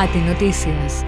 ATE Noticias.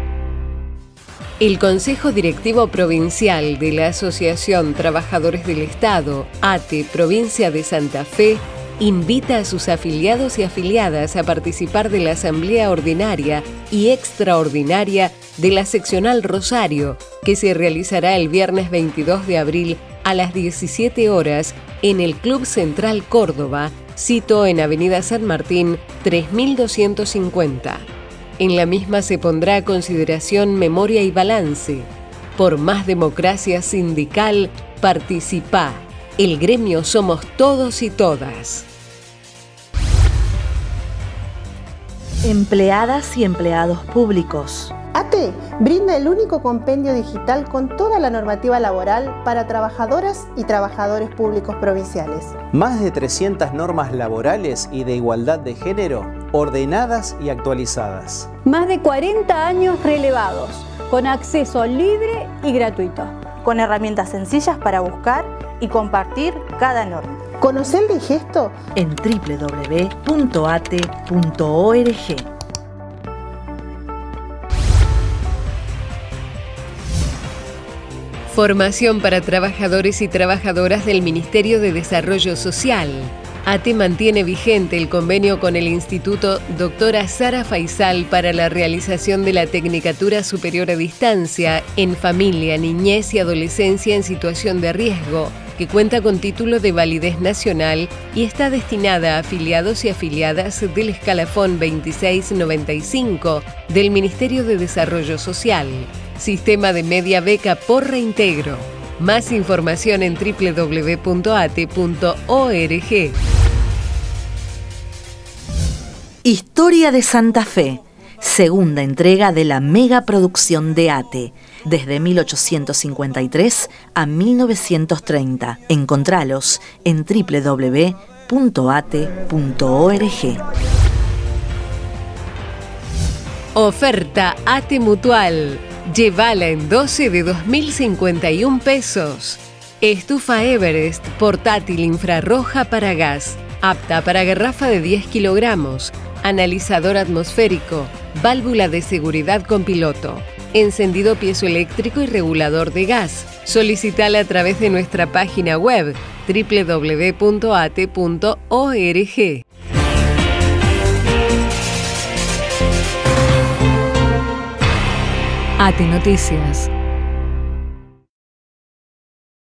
El Consejo Directivo Provincial de la Asociación Trabajadores del Estado, ATE, Provincia de Santa Fe, invita a sus afiliados y afiliadas a participar de la Asamblea Ordinaria y Extraordinaria de la Seccional Rosario, que se realizará el viernes 22 de abril a las 17 horas en el Club Central Córdoba, sito en Avenida San Martín, 3250. En la misma se pondrá a consideración memoria y balance. Por más democracia sindical, participá. El gremio somos todos y todas. Empleadas y empleados públicos. ATE brinda el único compendio digital con toda la normativa laboral para trabajadoras y trabajadores públicos provinciales. Más de 300 normas laborales y de igualdad de género ordenadas y actualizadas. Más de 40 años relevados, con acceso libre y gratuito. Con herramientas sencillas para buscar y compartir cada norma. Conoce el digesto en www.ate.org. Formación para trabajadores y trabajadoras del Ministerio de Desarrollo Social. ATE mantiene vigente el convenio con el Instituto Dra. Sara Faisal para la realización de la Tecnicatura Superior a Distancia en Familia, Niñez y Adolescencia en Situación de Riesgo, que cuenta con título de validez nacional y está destinada a afiliados y afiliadas del escalafón 2695 del Ministerio de Desarrollo Social. Sistema de media beca por reintegro. Más información en www.ate.org. Historia de Santa Fe, segunda entrega de la megaproducción de ATE, desde 1853 a 1930. Encontralos en www.ate.org. Oferta ATE Mutual. Llévala en 12 de 2.051 pesos. Estufa Everest portátil infrarroja para gas, apta para garrafa de 10 kilogramos, analizador atmosférico, válvula de seguridad con piloto, encendido piezoeléctrico y regulador de gas. Solicitala a través de nuestra página web www.ate.org. ATE Noticias.